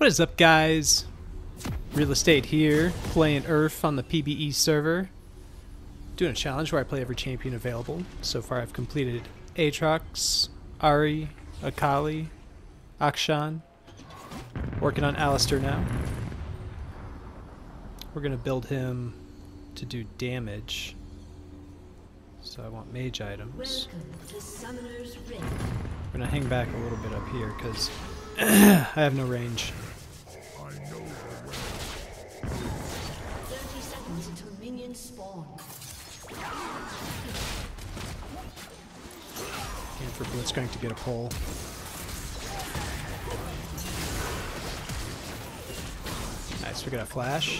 What is up, guys? Real Estate here, playing URF on the PBE server. Doing a challenge where I play every champion available. So far I've completed Aatrox, Ahri, Akali, Akshan. Working on Alistar now. We're going to build him to do damage. So I want mage items. We're going to hang back a little bit up here because I have no range. 30 seconds until minions spawn. And for Blitzcrank to get a pull. Nice, we got a flash.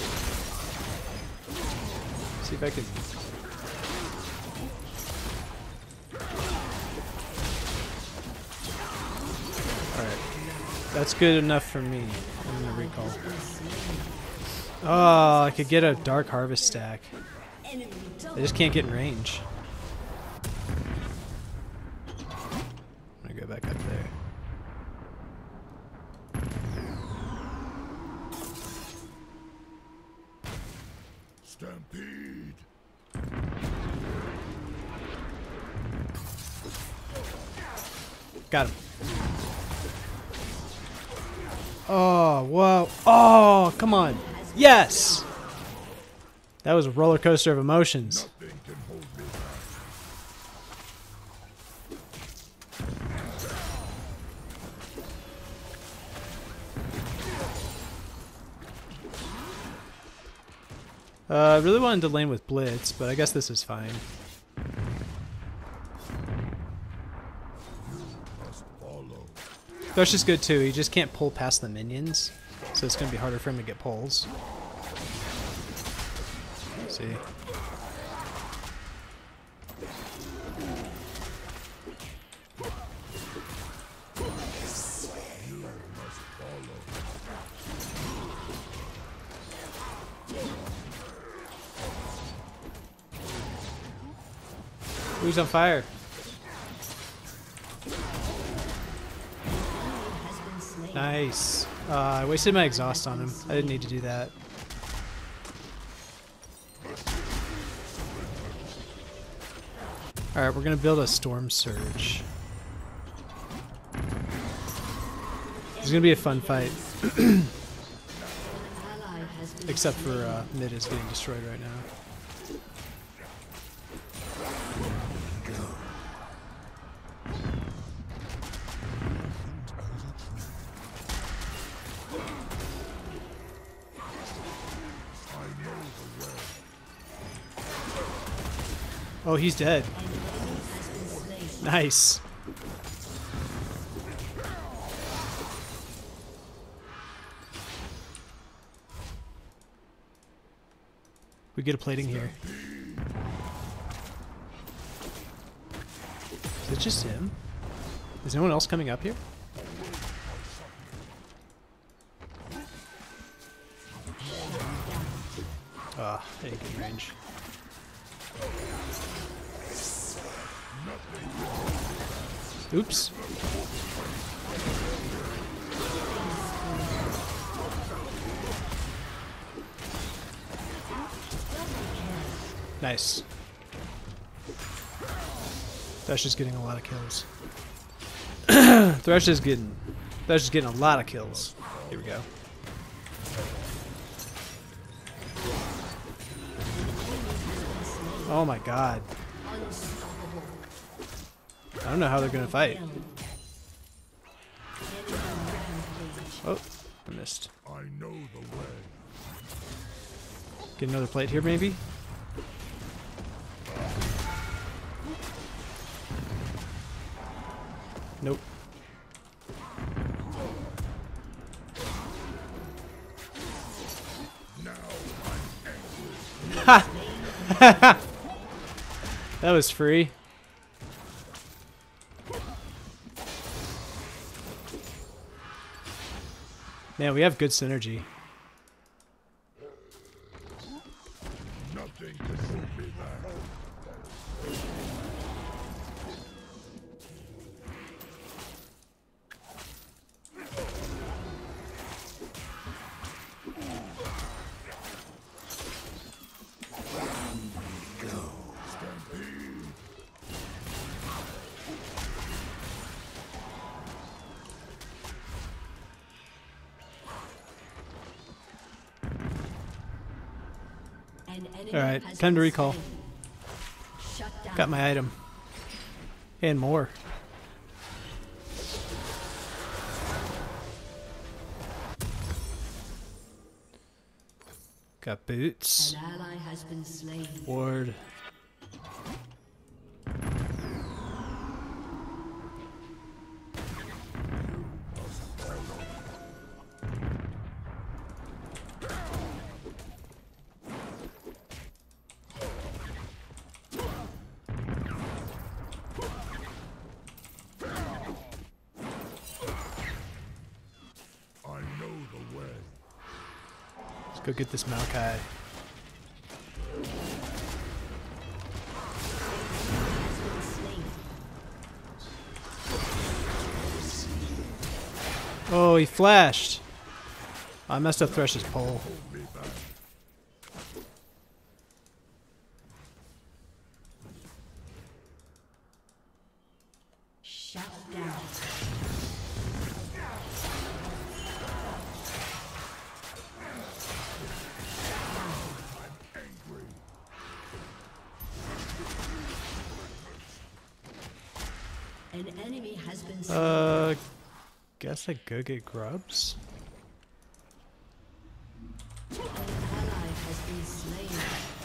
See if I can. Alright. That's good enough for me. I'm gonna recall. Oh, I could get a Dark Harvest stack. I just can't get in range. I'm gonna go back up there. Stampede. Got him. Oh, whoa. Oh, come on. Yes! That was a roller coaster of emotions. Nothing can hold me back. I really wanted to lane with Blitz, but I guess this is fine. Thrush is good too, he just can't pull past the minions, so it's going to be harder for him to get pulls. Let's see. Who's on fire? Nice. I wasted my exhaust on him. I didn't need to do that. Alright, we're gonna build a Storm Surge. This is gonna be a fun fight. Except for mid is getting destroyed right now. Oh, he's dead. Nice. We get a plating here. Is it just him? Is anyone else coming up here? Ah, I didn't get in range. Oops. Nice. Thresh is getting a lot of kills. Thresh is getting a lot of kills. Here we go. Oh my god. I don't know how they're gonna fight. Oh, I missed. I know the way. Get another plate here, maybe? Nope. Now Ha! That was free. Man, we have good synergy. nothing can hold me back. Alright, time to recall. Shut down. Got my item. And more. Got boots. An ally has been slain. Ward. I know the way. Let's go get this Maokai. Oh, he flashed. I messed up Thresh's pole. Hold me back. Shut down. Angry. An enemy has been slain. Guess I go get grubs. An ally has been slain.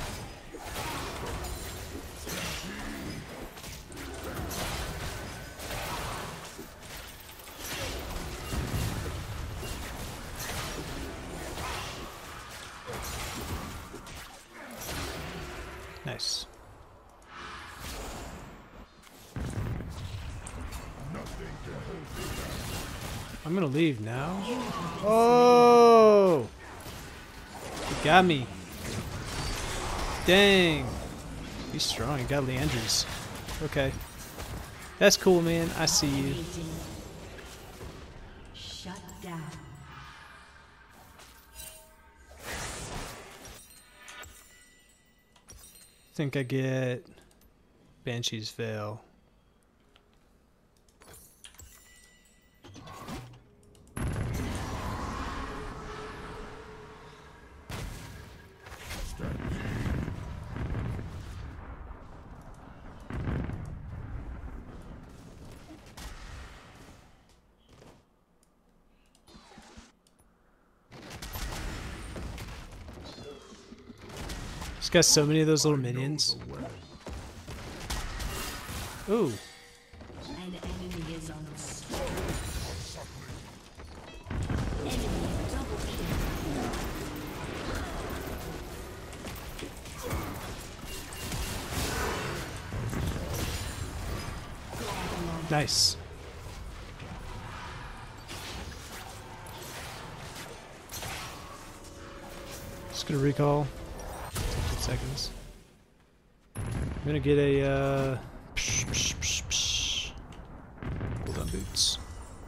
Nice. Nothing can hold me back. I'm gonna leave now. Oh! He got me. Dang. He's strong. He got Leandry's. Okay. That's cool, man. I see you. Shut down. Think I get Banshee's Veil. He's got so many of those little minions. The way. Ooh. An enemy is on the enemy double kill. Nice. Just gonna recall. 10 seconds. I'm gonna get a hold on boots.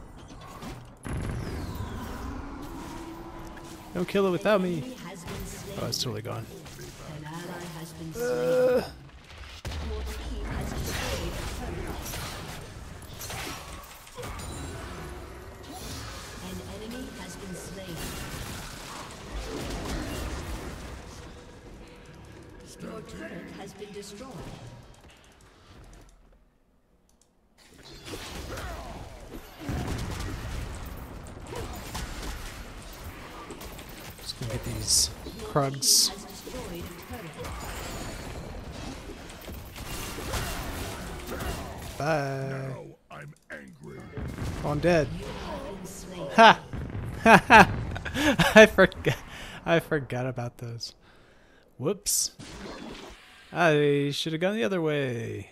Don't kill it without me. Enemy has been slain. Oh, it's totally gone. An ally has been slain. Your team has destroyed a turret. An enemy has been slain. Your turret has been destroyed. Just gonna get these Krugs. Has destroyed a turret. Bye. Now I'm angry. Oh, I'm dead. You have been slain. Ha! Ha ha! I forgot about those. Whoops. I should have gone the other way.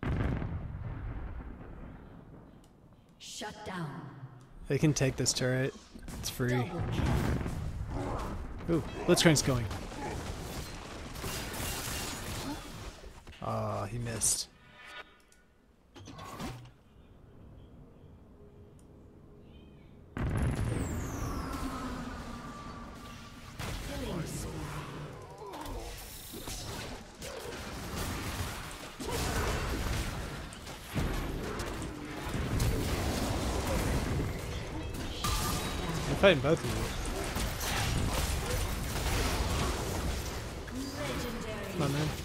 Shut down. They can take this turret. It's free. Double kill. Ooh, Blitzcrank's going. Ah, he missed. Killing spree. I'm fighting both of you. Legendary. Come on, man.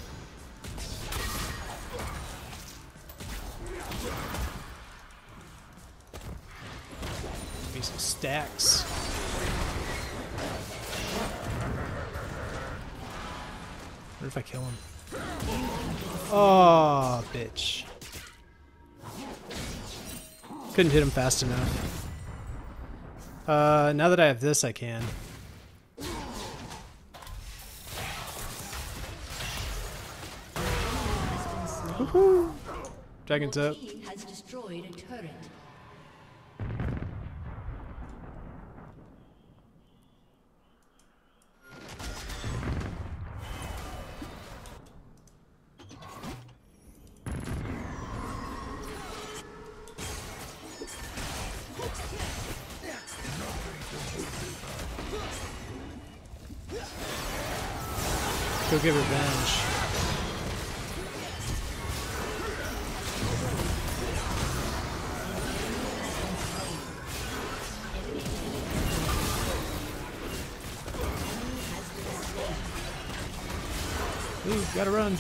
Give me some stacks. What if I kill him? Oh, bitch. Couldn't hit him fast enough. Now that I have this, I can. Woohoo! Dragon's up. Your team has destroyed a turret. Go get revenge. Ooh, gotta run.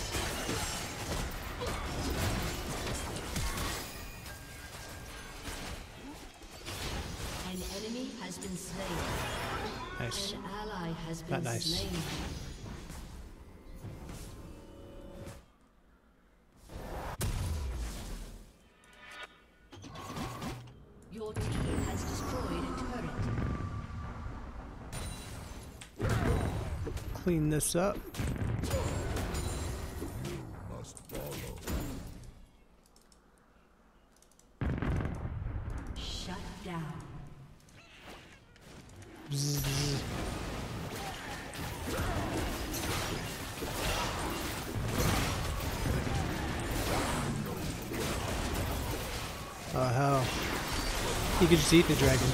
An enemy has been slain. Nice. An ally has been Not nice. slain. Your team has destroyed a turret. Clean this up. Must follow. Shut down. Bzzz. Oh hell. You could just eat the dragon.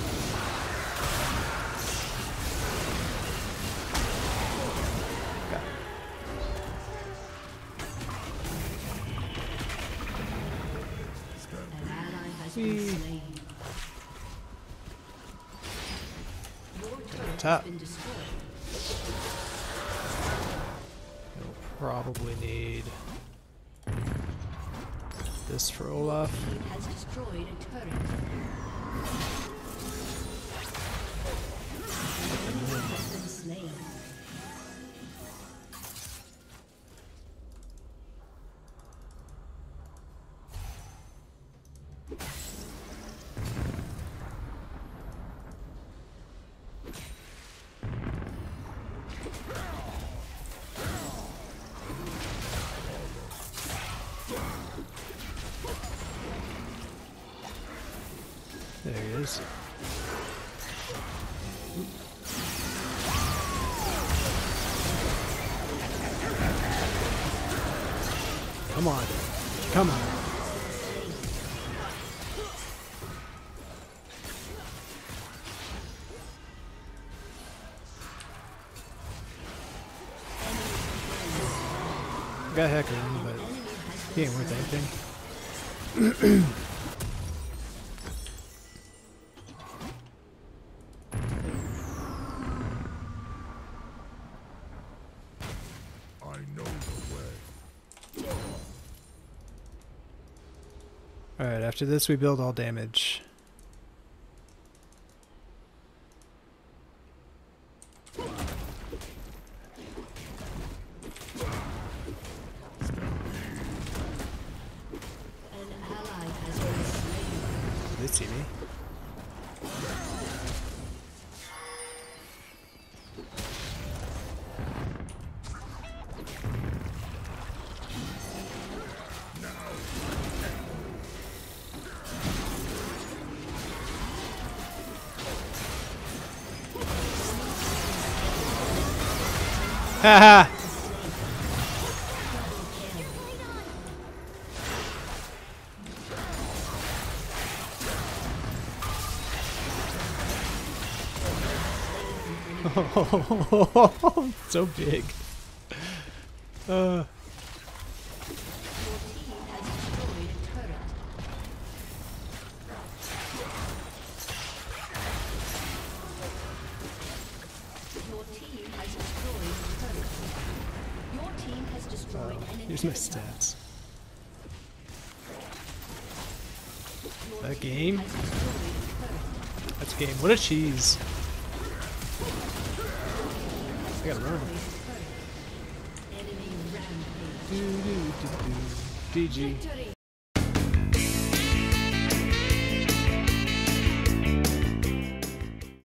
Got it. An ally has Whee. been slain. Your turret Top. has been destroyed. You'll probably need this for Olaf. Team has destroyed a turret. An enemy has been slain. There he is. Come on. Come on. I got Hecker in, but he ain't worth anything. I know the way. Alright, after this we build all damage. An ally has been slain. They see me. Haha! So big. Your team has destroyed a turret. Your team has destroyed a turret. Your team has destroyed Here's my stats. That game? That's game. What a cheese. I gotta run. Enemy rampage. GG.